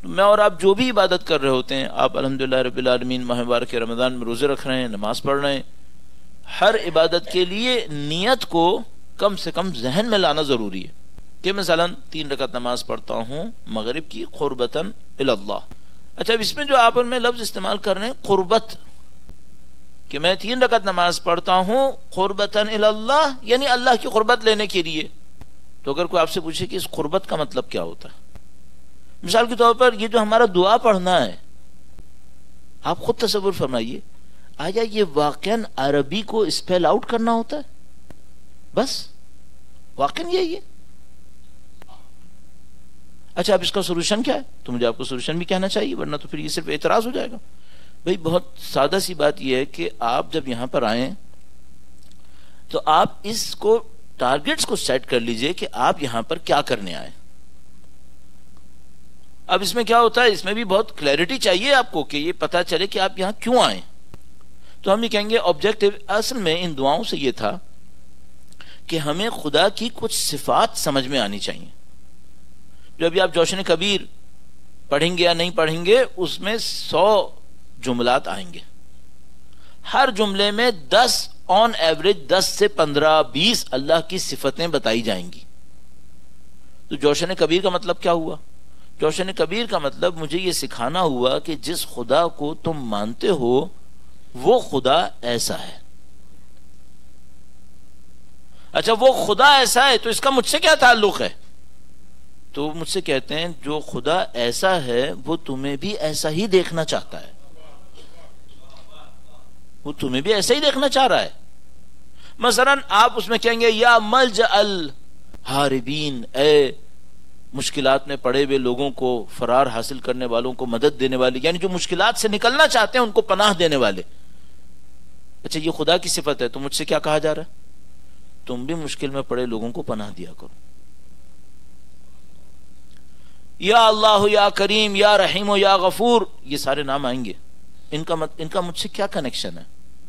میں اور آپ جو بھی عبادت کر رہے ہوتے ہیں، آپ الحمدللہ رب العالمین ماہ مبارک رمضان میں روزے رکھ رہے ہیں، نماز پڑھ رہے ہیں، ہر عبادت کے لیے نیت کو کم سے کم ذہن میں لانا ضروری ہے کہ مثلا 3 رکعت نماز پڑھتا ہوں مغرب کی قربتاً اللہ. اچھا اب اس میں جو آپ میں لفظ استعمال کر رہے ہیں قربت، کہ میں 3 رکعت نماز پڑھتا ہوں قربتاً اللہ، یعنی اللہ کی قربت لینے کے لیے. تو اگر کوئی آپ سے پوچھے کہ اس قربت کا مطلب کیا ہوتا ہے، مثال کے طور پر یہ جو ہمارا دعا پڑھنا ہے، آپ خود تصور فرمائیے، آیا یہ واقعاً عربی کو اسپیل آؤٹ کرنا ہوتا ہے؟ بس واقعاً یہی ہے. اچھا اب اس کا سولوشن کیا ہے؟ تو مجھے آپ کو سولوشن بھی کہنا چاہیے، ورنہ تو پھر یہ صرف اعتراض ہو جائے گا. بھئی بہت سادہ سی بات یہ ہے کہ آپ جب یہاں پر آئیں تو آپ اس کو ٹارگٹس کو سیٹ کر لیجئے کہ آپ یہاں پر کیا کرنے آئے. اب اس میں کیا ہوتا ہے، اس میں بھی بہت کلیئرٹی چاہیے آپ کو کہ یہ پتا چلے کہ آپ یہاں کیوں آئے. تو ہم یہ کہیں گے آبجیکٹو اصل میں ان دعاؤں سے یہ تھا کہ ہمیں خدا کی کچھ صفات سمجھ میں آنی چاہیے. جو ابھی آپ جوشن کبیر پڑھیں گے یا نہیں پڑھیں گے، اس میں 100 جملات آئیں گے، ہر جملے میں 10 آن ایوریج 10 سے 15 20 اللہ کی صفتیں بتائی جائیں گی. تو جوشن کبیر کا مطلب کیا ہوا؟ جوشن کبیر کا مطلب مجھے یہ سکھانا ہوا کہ جس خدا کو تم مانتے ہو وہ خدا ایسا ہے. اچھا وہ خدا ایسا ہے تو اس کا مجھ سے کیا تعلق ہے؟ تو مجھ سے کہتے ہیں جو خدا ایسا ہے وہ تمہیں بھی ایسا ہی دیکھنا چاہتا ہے، وہ تمہیں بھی ایسا ہی دیکھنا چاہ رہا ہے. مثلا آپ اس میں کہیں گے یا ملجأ الحاربین، اے مشکلات میں پڑے ہوئے لوگوں کو، فرار حاصل کرنے والوں کو مدد دینے والے، یعنی جو مشکلات سے نکلنا چاہتے ہیں ان کو پناہ دینے والے. اچھا یہ خدا کی صفت ہے، تو مجھ سے کیا کہا جا رہا ہے؟ تم بھی مشکل میں پڑے لوگوں کو پناہ دیا کرو. یا اللہ یا کریم یا رحیم یا غفور، یہ سارے نام آئیں گے. ان کا مجھ سے کیا کنیکشن ہے؟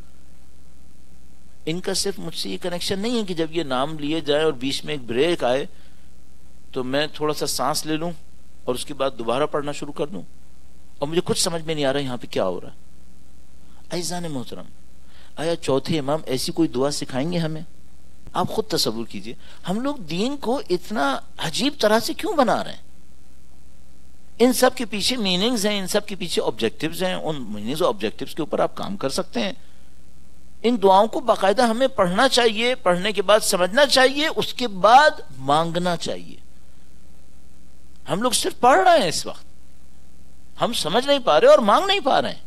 ان کا صرف مجھ سے یہ کنیکشن نہیں ہے کہ جب یہ نام لیے جائے اور بیچ میں ایک بریک آئے تو میں تھوڑا سا سانس لے لوں اور اس کے بعد دوبارہ پڑھنا شروع کر دوں اور مجھے کچھ سمجھ میں نہیں آ رہا یہاں پہ کیا ہو رہا ہے. عزیزان محترم، آیا چوتھے امام ایسی کوئی دعا سکھائیں گے ہمیں؟ آپ خود تصور کیجئے ہم لوگ دین کو اتنا عجیب طرح سے کیوں بنا رہے ہیں. ان سب کے پیچھے میننگز ہیں، ان سب کے پیچھے آبجیکٹیوز ہیں. ان میننگز اور آبجیکٹیوز کے اوپر آپ کام کر سکتے ہیں. ان دعاؤں کو باقاعدہ ہمیں پڑھنا چاہیے، پڑھنے کے بعد سمجھنا چاہیے، اس کے بعد مانگنا چاہیے. ہم لوگ صرف پڑھ رہے ہیں، اس وقت ہم سمجھ نہیں پا رہے اور مانگ نہیں پا رہے ہیں.